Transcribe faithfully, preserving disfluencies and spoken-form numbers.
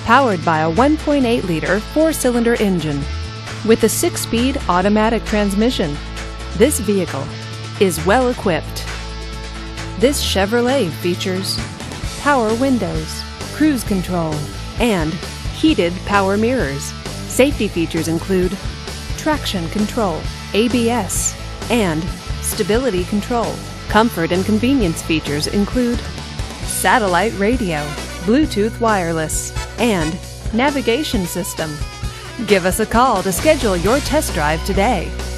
powered by a one point eight liter four-cylinder engine with a six-speed automatic transmission. This vehicle is well equipped. This Chevrolet features power windows, cruise control, and heated power mirrors. Safety features include traction control, A B S, and stability control. Comfort and convenience features include satellite radio, Bluetooth wireless, and navigation system. Give us a call to schedule your test drive today.